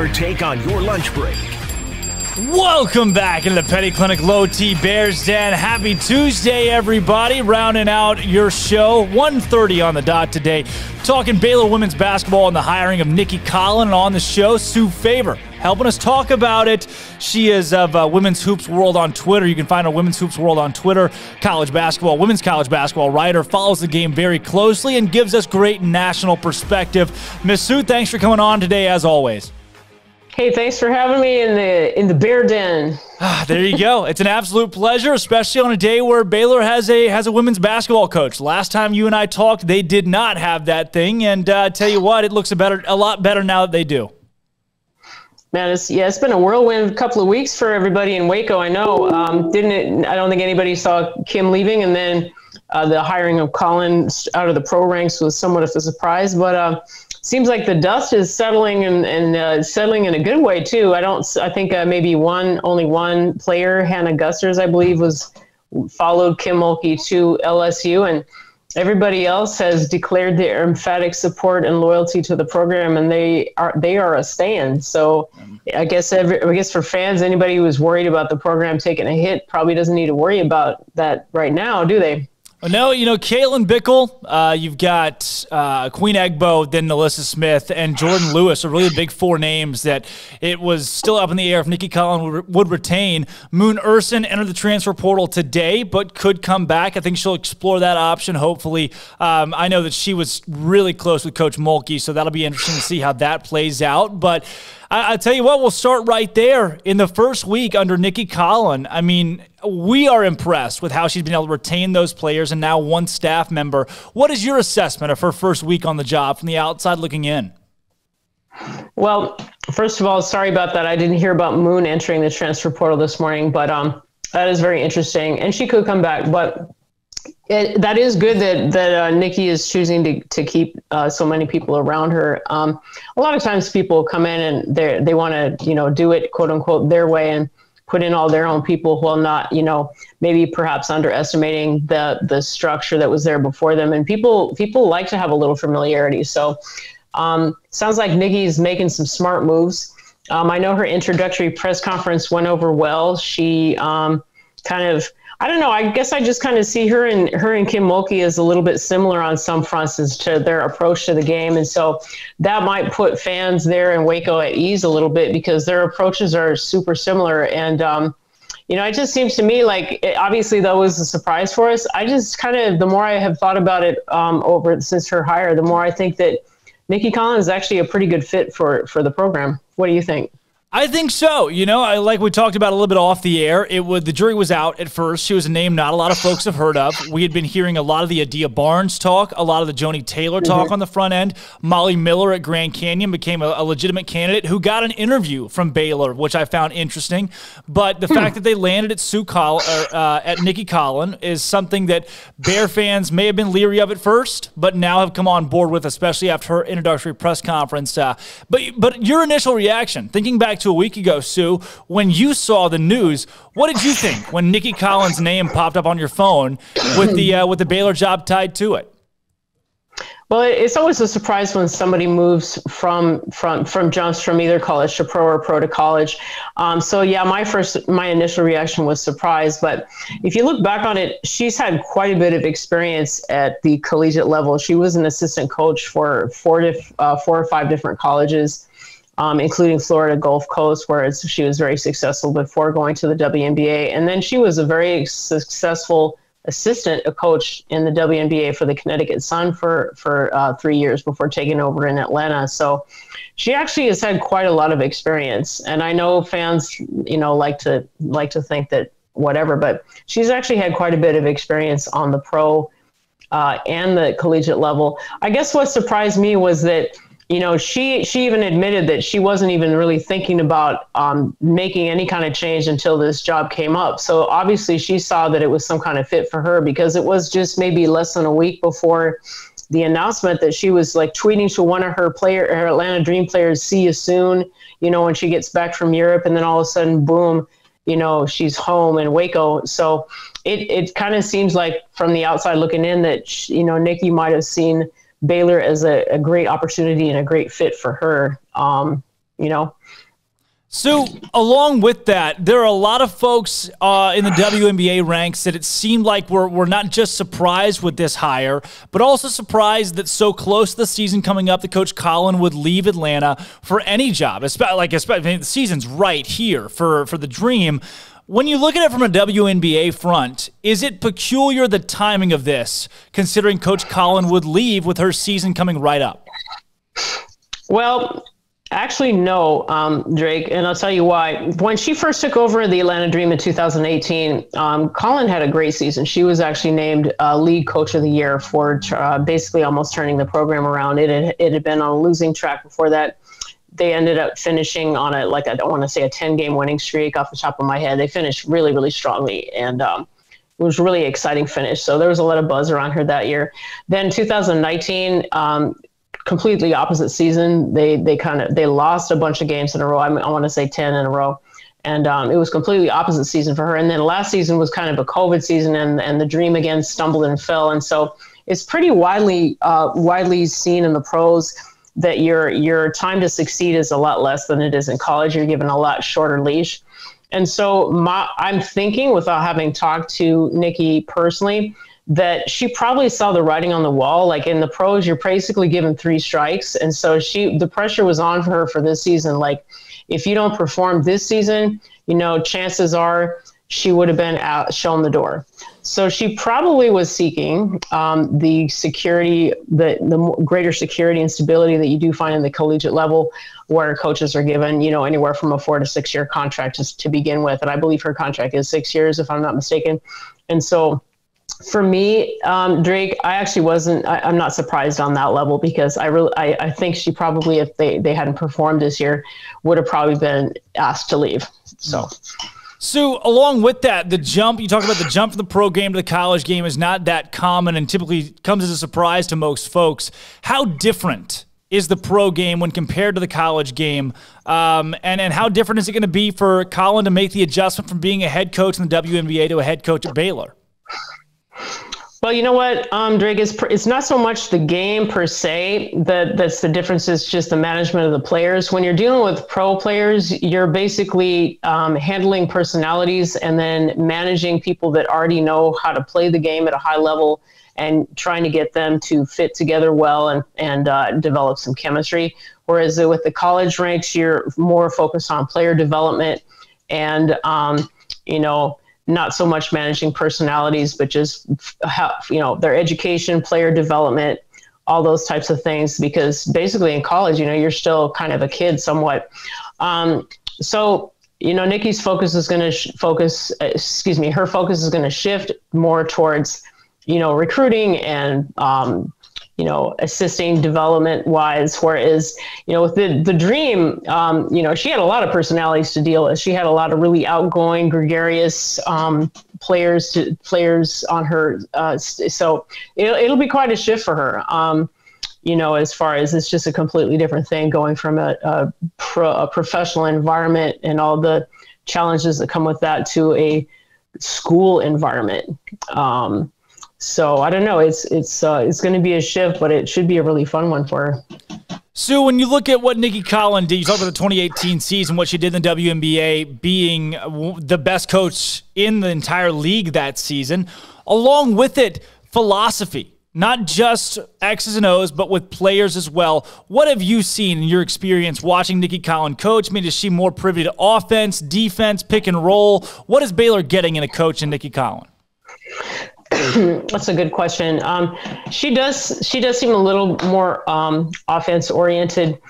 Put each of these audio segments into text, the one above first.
take on your lunch break. Welcome back into the Petty Clinic Low T Bears Den. Happy Tuesday, everybody. Rounding out your show, 1:30 on the dot today. Talking Baylor women's basketball and the hiring of Nicki Collen. And on the show, Sue Faber helping us talk about it. She is of Women's Hoops World on Twitter. You can find her Women's Hoops World on Twitter. Women's college basketball writer, follows the game very closely and gives us great national perspective. Miss Sue, thanks for coming on today as always. Hey, thanks for having me in the Bear Den. There you go. It's an absolute pleasure, especially on a day where Baylor has a women's basketball coach. Last time you and I talked, they did not have that thing, and tell you what, it looks a lot better now that they do. Man, it's been a whirlwind couple of weeks for everybody in Waco. I know, I don't think anybody saw Kim leaving, and then the hiring of Collen out of the pro ranks was somewhat of a surprise, but seems like the dust is settling and settling in a good way too. I think maybe only one player, Hannah Gusters, I believe, followed Kim Mulkey to LSU, and everybody else has declared their emphatic support and loyalty to the program, and they are a stand. So I guess for fans, anybody who was worried about the program taking a hit probably doesn't need to worry about that right now, do they? No, Caitlin Bickle, you've got Queen Egbo, then Nalissa Smith, and Jordan Lewis are really the big four names that it was still up in the air if Nicki Collen would retain. Moon Ursin entered the transfer portal today, but could come back. I think she'll explore that option, hopefully. I know that she was really close with Coach Mulkey, so that'll be interesting to see how that plays out. But I tell you what, we'll start right there. In the first week under Nicki Collen, I mean, we are impressed with how she's been able to retain those players and now one staff member. What is your assessment of her first week on the job from the outside looking in? Well, first of all, sorry about that. I didn't hear about Moon entering the transfer portal this morning, but that is very interesting. And she could come back, but that is good that Nicki is choosing to keep so many people around her. A lot of times people come in and they want to do it quote unquote their way and put in all their own people while not maybe perhaps underestimating the structure that was there before them. And people like to have a little familiarity. So sounds like Nicki's making some smart moves. I know her introductory press conference went over well. She I don't know. I guess I just kind of see her and Kim Mulkey as a little bit similar on some fronts as to their approach to the game. And so that might put fans there in Waco at ease a little bit because their approaches are super similar. And, it just seems to me like obviously that was a surprise for us. I just the more I have thought about it since her hire, the more I think that Nicki Collen is actually a pretty good fit for the program. What do you think? I think so. Like we talked about a little bit off the air, the jury was out at first. She was a name not a lot of folks have heard of. We had been hearing a lot of the Adia Barnes talk, a lot of the Joni Taylor talk on the front end. Molly Miller at Grand Canyon became a legitimate candidate who got an interview from Baylor, which I found interesting. But the fact that they landed at at Nicki Collen is something that Bear fans may have been leery of at first, but now have come on board with, especially after her introductory press conference. But your initial reaction, thinking back to a week ago, Sue, when you saw the news, what did you think when Nicki Collen's name popped up on your phone with the Baylor job tied to it? Well, it's always a surprise when somebody moves jumps from either college to pro or pro to college. So yeah, my initial reaction was surprise. But if you look back on it, she's had quite a bit of experience at the collegiate level. She was an assistant coach for four or five different colleges, including Florida Gulf Coast, where she was very successful before going to the WNBA. And then she was a very successful a coach in the WNBA for the Connecticut Sun for 3 years before taking over in Atlanta. So she actually has had quite a lot of experience. And I know fans, like to think that whatever, but she's actually had quite a bit of experience on the pro and the collegiate level. I guess what surprised me was that she even admitted that she wasn't even really thinking about making any kind of change until this job came up. So obviously she saw that it was some kind of fit for her because it was just maybe less than a week before the announcement that she was like tweeting to one of her Atlanta Dream players, "See you soon," when she gets back from Europe, and then all of a sudden, boom, she's home in Waco. So it kind of seems like from the outside looking in that, Nicki might have seen Baylor as a great opportunity and a great fit for her. you know. So along with that, there are a lot of folks in the WNBA ranks that it seemed like we're not just surprised with this hire, but also surprised that so close to the season coming up that Coach Collin would leave Atlanta for any job. Especially the season's right here for the Dream. When you look at it from a WNBA front, is it peculiar the timing of this, considering Coach Collin would leave with her season coming right up? Well, actually, no, Drake, and I'll tell you why. When she first took over the Atlanta Dream in 2018, Collin had a great season. She was actually named league coach of the year for basically almost turning the program around. It had been on a losing track before that. They ended up finishing on I don't want to say a 10-game winning streak off the top of my head. They finished really, really strongly, and it was a really exciting finish. So there was a lot of buzz around her that year. Then 2019, completely opposite season. They lost a bunch of games in a row. I want to say 10 in a row. And it was completely opposite season for her. And then last season was kind of a COVID season, and the Dream again stumbled and fell. And so it's pretty widely seen in the pros that your time to succeed is a lot less than it is in college. You're given a lot shorter leash. And so I'm thinking, without having talked to Nikki personally, that she probably saw the writing on the wall. Like in the pros, you're basically given 3 strikes. And so the pressure was on for her for this season. Like, if you don't perform this season, chances are she would have been shown the door. So she probably was seeking the security, the greater security and stability that you do find in the collegiate level, where coaches are given, anywhere from a 4 to 6 year contract to begin with. And I believe her contract is 6 years, if I'm not mistaken. And so for me, Drake, I actually I'm not surprised on that level, because I think she probably, if they hadn't performed this year, would have probably been asked to leave. So along with that, you talk about the jump from the pro game to the college game is not that common and typically comes as a surprise to most folks. How different is the pro game when compared to the college game? And how different is it going to be for Collin to make the adjustment from being a head coach in the WNBA to a head coach at Baylor? Well, you know what, Drake, it's not so much the game per se that's the difference. It's just the management of the players. When you're dealing with pro players, you're basically handling personalities and then managing people that already know how to play the game at a high level and trying to get them to fit together well and develop some chemistry. Whereas with the college ranks, you're more focused on player development and, not so much managing personalities, but just their education, player development, all those types of things. Because basically in college, you're still kind of a kid somewhat. So Nikki's focus is going to her focus is going to shift more towards recruiting and assisting development wise. Whereas, with the Dream, she had a lot of personalities to deal with. She had a lot of really outgoing, gregarious players on her. So it'll be quite a shift for her. As far as it's just a completely different thing going from a professional environment and all the challenges that come with that to a school environment. So I don't know. It's going to be a shift, but it should be a really fun one for her. So when you look at what Nicki Collen did, you talk about the 2018 season, what she did in the WNBA, being the best coach in the entire league that season. Along with it, philosophy, not just X's and O's, but with players as well. What have you seen in your experience watching Nicki Collen coach? I mean, is she more privy to offense, defense, pick and roll? What is Baylor getting in a coach in Nicki Collen? That's a good question. She does seem a little more offense oriented.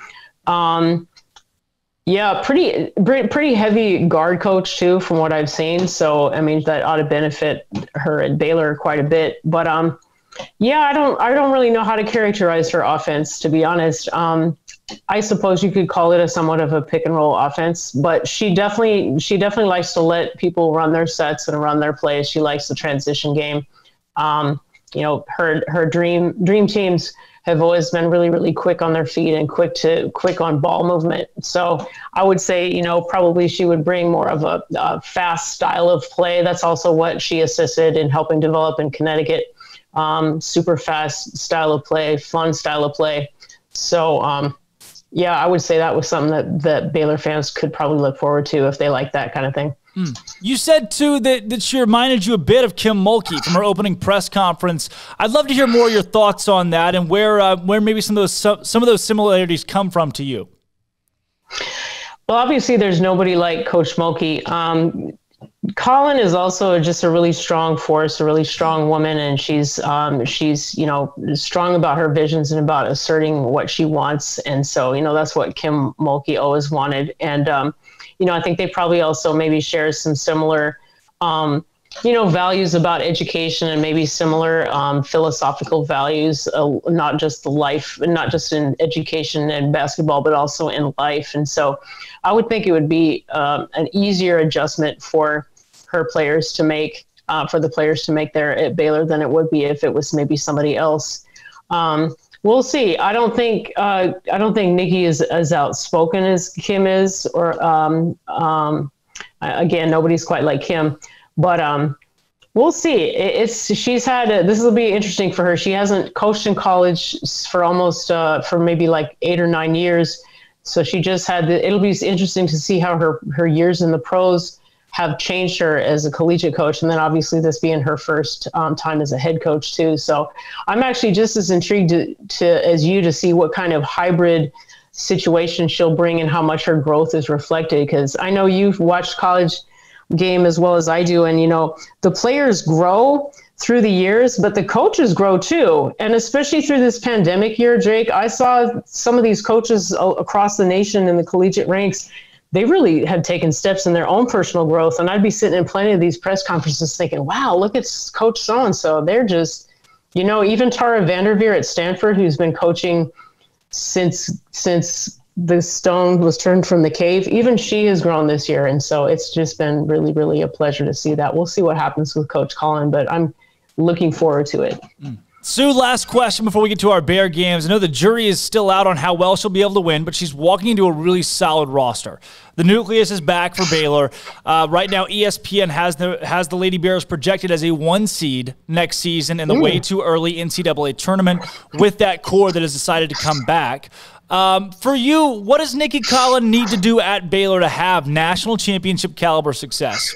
Yeah, pretty heavy guard coach too, from what I've seen. So I mean, that ought to benefit her at Baylor quite a bit. But yeah, I don't really know how to characterize her offense, to be honest. I suppose you could call it somewhat of a pick and roll offense, but she definitely likes to let people run their sets and run their plays. She likes the transition game. Her dream teams have always been really, really quick on their feet and quick on ball movement. So I would say, probably she would bring more of a fast style of play. That's also what she assisted in helping develop in Connecticut. Super fast style of play, fun style of play. So, yeah, I would say that was something that Baylor fans could probably look forward to if they like that kind of thing. You said, too, that she reminded you a bit of Kim Mulkey from her opening press conference. I'd love to hear more of your thoughts on that and where maybe some of those similarities come from to you. Well, obviously, there's nobody like Coach Mulkey. Colin is also just a really strong force, a really strong woman, and she's strong about her visions and about asserting what she wants. And so, that's what Kim Mulkey always wanted. And I think they probably also maybe share some similar, values about education and maybe similar philosophical values, not just in education and basketball, but also in life. And so I would think it would be an easier adjustment for her players to make, for the players to make there at Baylor than it would be if it was maybe somebody else. We'll see. I don't think Nikki is as outspoken as Kim is, or again, nobody's quite like Kim, but we'll see. This will be interesting for her. She hasn't coached in college for maybe like 8 or 9 years, so she just it'll be interesting to see how her years in the pros have changed her as a collegiate coach, and then obviously this being her first time as a head coach too. So I'm actually just as intrigued as you to see what kind of hybrid situation she'll bring and how much her growth is reflected, because I know you've watched college game as well as I do, and the players grow through the years, but the coaches grow too. And especially through this pandemic year, Jake, I saw some of these coaches across the nation in the collegiate ranks. They really had taken steps in their own personal growth. And I'd be sitting in plenty of these press conferences thinking, wow, look at Coach so-and-so. They're just, even Tara Vanderveer at Stanford, who's been coaching since the stone was turned from the cave, even she has grown this year. And so it's just been really, really a pleasure to see that. We'll see what happens with Coach Colin, but I'm looking forward to it. Sue, last question before we get to our Bear games. I know the jury is still out on how well she'll be able to win, but she's walking into a really solid roster. The nucleus is back for Baylor. Right now, ESPN has the Lady Bears projected as a 1 seed next season in the way too early NCAA tournament with that core that has decided to come back. For you, what does Nicki Collen need to do at Baylor to have national championship caliber success?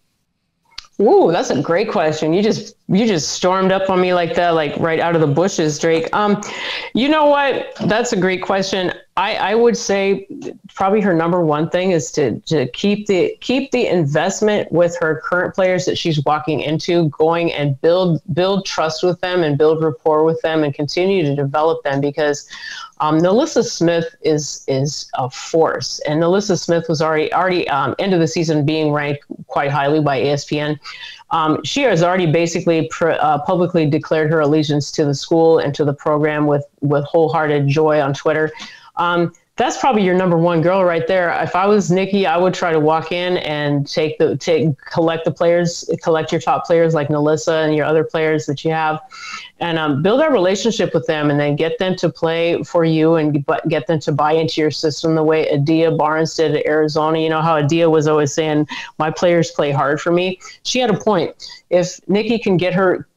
Ooh, that's a great question. You just stormed up on me like that, like right out of the bushes, Drake. You know what? That's a great question. I would say probably her number one thing is to keep the investment with her current players that she's walking into going and build trust with them and build rapport with them and continue to develop them, because NaLyssa Smith is a force, and NaLyssa Smith was already end of the season being ranked quite highly by ESPN. She has already basically publicly declared her allegiance to the school and to the program with wholehearted joy on Twitter. That's probably your number one girl right there. If I was Nicki, I would try to walk in and collect the players, collect your top players like NaLyssa and your other players that you have, and build a relationship with them, and then get them to play for you and get them to buy into your system the way Adia Barnes did at Arizona. You know how Adia was always saying, my players play hard for me? She had a point. If Nicki can get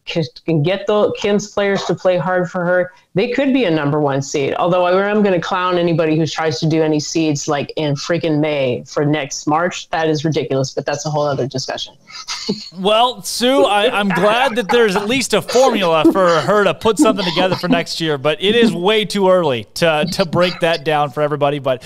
Kim's players to play hard for her, they could be a number 1 seed. Although I'm going to clown anybody who tries to do any seeds like in freaking May for next March. That is ridiculous, but that's a whole other discussion. Well, Sue, I'm glad that there's at least a formula for her to put something together for next year, but it is way too early to break that down for everybody. But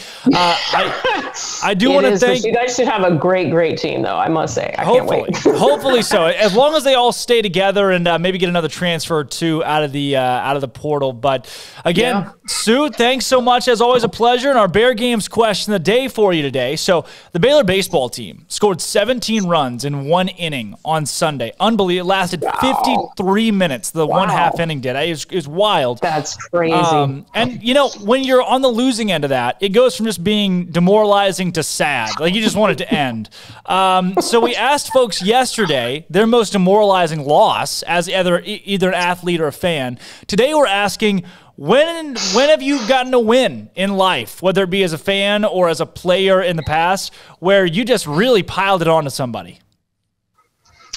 I do want to thank you guys. Should have a great team, though, I must say. I can't wait. Hopefully so. As long as they all stay together and maybe get another transfer or two out of the portal. But again, Sue, thanks so much. As always, a pleasure. And our Bear Games question of the day for you today. So the Baylor baseball team scored 17 runs in 1 inning on Sunday. Unbelievable. It lasted 53 minutes. The 1/2 inning did. It was wild. That's crazy. And, when you're on the losing end of that, it goes from just being demoralizing to sad. Like, you just want it to end. So we asked folks yesterday their most demoralizing loss as either an athlete or a fan. Today we're asking, when have you gotten a win in life, whether it be as a fan or as a player in the past, where you just really piled it on to somebody?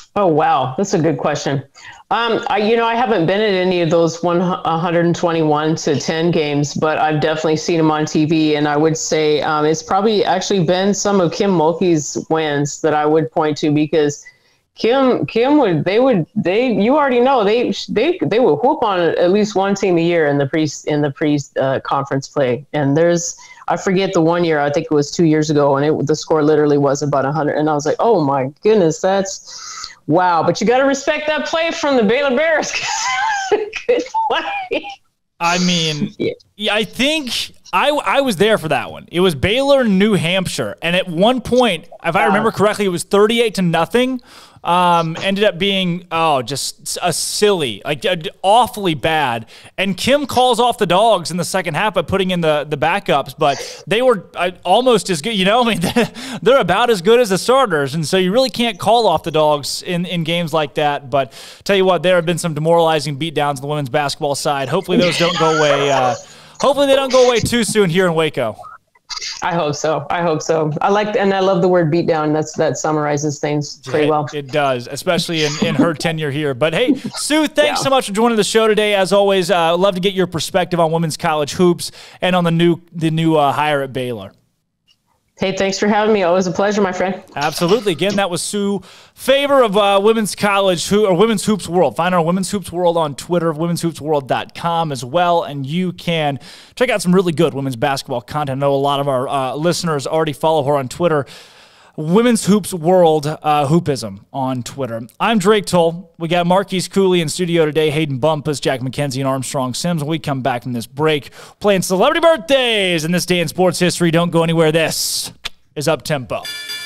Oh, wow. That's a good question. I haven't been at any of those 121 to 10 games, but I've definitely seen them on TV. And I would say it's probably actually been some of Kim Mulkey's wins that I would point to, because Kim would you already know they would whoop on at least one team a year in the pre conference play. And I forget the one year, I think it was 2 years ago, and the score literally was about 100. And I was like, oh my goodness, that's wow. But you got to respect that play from the Baylor Bears. Good play. I mean, yeah, I think I was there for that one. It was Baylor, New Hampshire. And at one point, if I remember correctly, it was 38-0. Ended up being, just a silly, awfully bad. And Kim calls off the dogs in the second half by putting in the backups, but they were almost as good. I mean, they're about as good as the starters. And so you really can't call off the dogs in games like that. But tell you what, there have been some demoralizing beatdowns on the women's basketball side. Hopefully those don't go away. Hopefully they don't go away too soon here in Waco. I hope so. I love the word beatdown. That summarizes things pretty well. It does, especially in her tenure here. But hey, Sue, thanks so much for joining the show today. As always, love to get your perspective on women's college hoops and on the new hire at Baylor. Hey, thanks for having me. Always a pleasure, my friend. Absolutely. Again, that was Sue Favor of Women's Hoops World. Find our Women's Hoops World on Twitter, womenshoopsworld.com as well, and you can check out some really good women's basketball content. I know a lot of our listeners already follow her on Twitter. Women's Hoops World Hoopism on Twitter. I'm Drake Toll. We got Marquise Cooley in studio today, Hayden Bumpus, Jack McKenzie, and Armstrong Sims. When we come back from this break, playing celebrity birthdays in this day in sports history. Don't go anywhere. This is Up Tempo.